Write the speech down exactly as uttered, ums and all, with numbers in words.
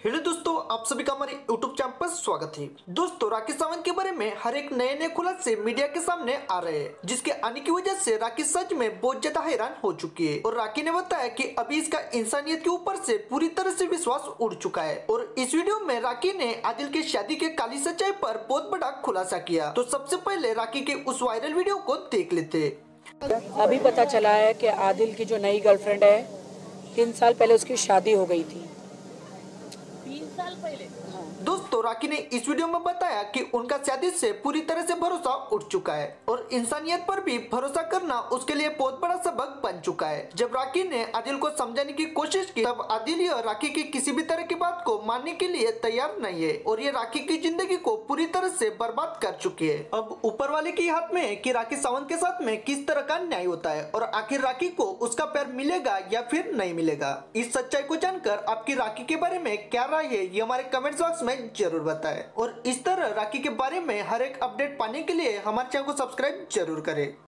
Hello दोस्तों, आप सभी का हमारे यूट्यूब चैनल पर स्वागत है। दोस्तों, राखी सावंत के बारे में हर एक नए नए खुलासे मीडिया के सामने आ रहे हैं, जिसके आने की वजह से राखी सच में बहुत ज्यादा हैरान हो चुकी है। और राखी ने बताया कि अभी इसका इंसानियत के ऊपर से पूरी तरह से विश्वास उड़ चुका है। और इस वीडियो में राखी ने आदिल के शादी के काली सच्चाई पर बहुत बड़ा खुलासा किया। तो सबसे पहले राखी के उस वायरल वीडियो को देख लेते। अभी पता चला है कि आदिल की जो नई गर्लफ्रेंड है, तीन साल पहले उसकी शादी हो गई थी। तीन साल पहले दोस्तों, राखी ने इस वीडियो में बताया कि उनका शादी से पूरी तरह से भरोसा उठ चुका है और इंसानियत पर भी भरोसा करना उसके लिए बहुत बड़ा सबक बन चुका है। जब राखी ने आदिल को समझाने की कोशिश की, तब आदिल या राखी की किसी भी तरह की बात को मानने के लिए तैयार नहीं है और ये राखी की जिंदगी को पूरी तरह से बर्बाद कर चुकी है। अब ऊपर वाले के हाथ में है कि राखी सावंत के साथ में किस तरह का न्याय होता है और आखिर राखी को उसका प्यार मिलेगा या फिर नहीं मिलेगा। इस सच्चाई को जानकर आपकी राखी के बारे में क्या राय है, ये हमारे कमेंट बॉक्स में जरूर बताएं। और इस तरह राखी के बारे में हर एक अपडेट पाने के लिए हमारे चैनल को सब्सक्राइब जरूर करें।